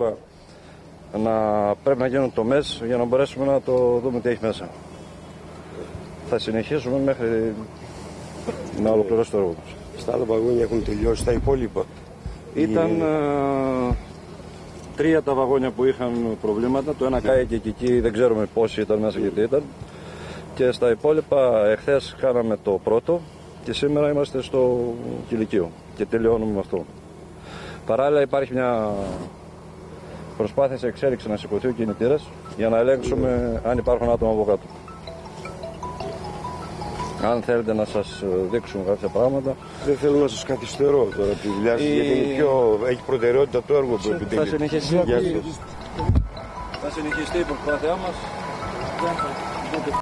είπα, πρέπει να γίνουν τομές για να μπορέσουμε να το δούμε τι έχει μέσα. Θα συνεχίσουμε μέχρι να ολοκληρώσει το έργο μας. Στα άλλα βαγόνια έχουν τελειώσει, τα υπόλοιπα? Ήταν 3 τα βαγόνια που είχαν προβλήματα. Το ένα κάηκε και εκεί δεν ξέρουμε πόσοι ήταν μέσα και τι ήταν. Και στα υπόλοιπα εχθές κάναμε το πρώτο και σήμερα είμαστε στο κηλικείο και τελειώνουμε με αυτό. Παράλληλα υπάρχει μια προσπάθεια σε εξέλιξη να σηκωθεί ο κινητήρας για να ελέγξουμε αν υπάρχουν άτομα από κάτω. Αν θέλετε να σας δείξουμε κάποια πράγματα. Δεν θέλω να σας καθυστερώ τώρα τη δουλειά σας, γιατί είναι έχει προτεραιότητα το έργο που επιτελείται. Θα συνεχιστεί η προσπάθειά μας.